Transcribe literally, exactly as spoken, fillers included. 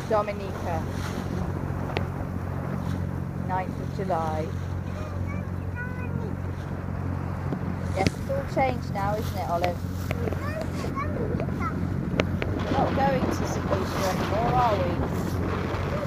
Dominica, ninth of July. Yes, it's all changed now, isn't it, Olive? We're not going to St Lucia anymore, are we?